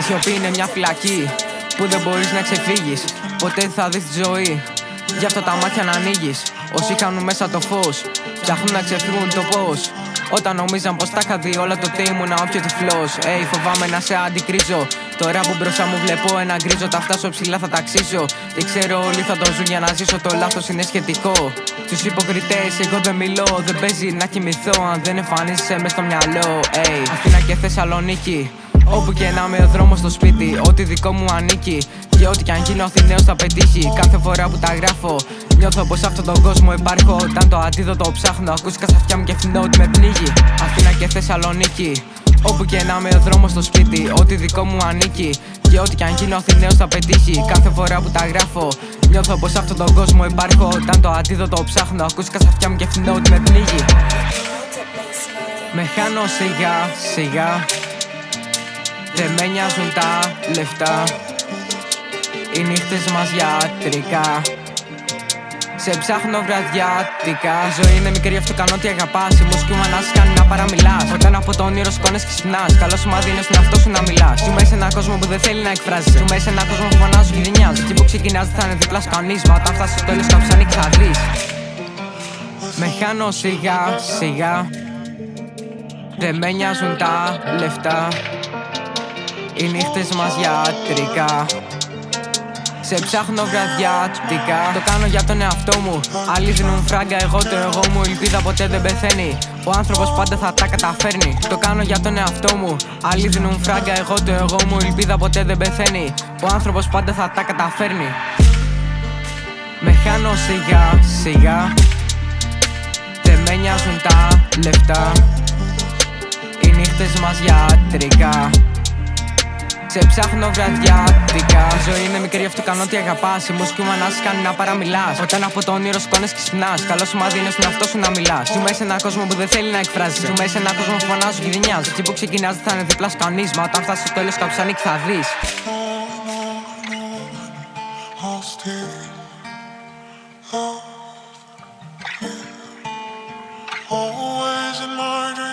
σιωπή είναι μια φυλακή που δεν μπορείς να ξεφύγεις. Ποτέ θα δεις τη ζωή, γι' αυτό τα μάτια να ανοίγεις. Όσοι χάνουν μέσα το φως, ψάχνουν να ξεφύγουν το πώς. Όταν νομίζαν πως τα είχα δει όλα, τότε ήμουν όποιο τυφλός. Φοβάμαι να σε αντικρίζω. Τώρα που μπροστά μου βλέπω ένα γκρίζο, τα φτάσω ψηλά θα ταξίζω. Και ξέρω όλοι θα το ζουν για να ζήσω, το λάθος είναι σχετικό. Στους υποκριτές εγώ δεν μιλώ, δεν παίζει να κοιμηθώ αν δεν εμφανίζεσαι μες στο μυαλό. Αθήνα και Θεσσαλονίκη, όπου και να είμαι ο δρόμος στο σπίτι, ό,τι δικό μου ανήκει. Και ό,τι κι αν γίνω Αθηναίος θα πετύχει. Κάθε φορά που τα γράφω, νιώθω πως αυτόν τον κόσμο υπάρχω. Όταν το αντίδοτο ψάχνω, ακούστηκα στα αυτιά μου και φθηνώ ότι με πνίγει. Αθήνα και Θεσσαλονίκη, όπου και να είμαι ο δρόμος στο σπίτι, ό,τι δικό μου ανήκει. Και ό,τι κι αν γίνω Αθηναίος θα πετύχει. Κάθε φορά που τα γράφω, νιώθω πως αυτόν τον κόσμο υπάρχω. Όταν το αντίδοτο ψάχνω, ακούστηκα στα αυτιά μου και φθηνώ ότι με πνίγει. Με χάνω σιγά σιγά, δεν με νοιάζουν τα λεφτά. Οι νύχτες μας γιατρικά, σε ψάχνω βραδιάτικα. Η ζωή είναι μικρή, αυτό κάνω ό,τι αγαπάς. Η μουσική μου ανάσης κάνει να παραμιλάς. Όταν από το όνειρο σκόνες και ξυπνάς, καλό σημάδι είναι στον εαυτό σου να μιλάς. Ζούμε σε έναν κόσμο που δεν θέλει να εκφράζεσαι. Ζούμε σε έναν κόσμο που φωνάζουν και δινιάζει. Εκεί που ξεκινάς δεν θα είναι δίπλα σου κανείς. Μα όταν φτάσεις στο τέλος κάποιος ανήκει θα δεις. Με χάνω σιγά σιγά, δεν με νοιάζουν τα λεφτά. Οι νύχτες μας γιατρικά, σε ψάχνω βραδιάτικα. Το κάνω για τον εαυτό μου, άλλοι δίνουν φράγκα, εγώ το εγώ μου. Η ελπίδα ποτέ δεν πεθαίνει, ο άνθρωπος πάντα θα τα καταφέρνει. Το κάνω για τον εαυτό μου, άλλοι δίνουν φράγκα, εγώ το εγώ μου. Η ελπίδα ποτέ δεν πεθαίνει, ο άνθρωπος πάντα θα τα καταφέρνει. Με χάνω σιγά σιγά, δεν με νοιάζουν τα λεφτά. Οι νύχτες μας γιατρικά, σε ψάχνω βραδιάτικα. Η ζωή είναι μικρή, αυτό κάνω ό,τι αγαπάς. Η μουσική μου ανάσης κάνει να παραμιλάς. Όταν από το όνειρο σκόνες και ξυπνάς, καλό σημάδι είναι στον εαυτό σου να μιλάς. Ζούμε σε έναν κόσμο που δεν θέλει να εκφράζεσαι. Ζούμε σε έναν κόσμο που φωνάζουν και δινιάζει. Εκεί που ξεκινάς δεν θα είναι δίπλα σου κανείς. Μα όταν φτάσεις στο τέλος κάποιος ανήκει θα δεις. Always in my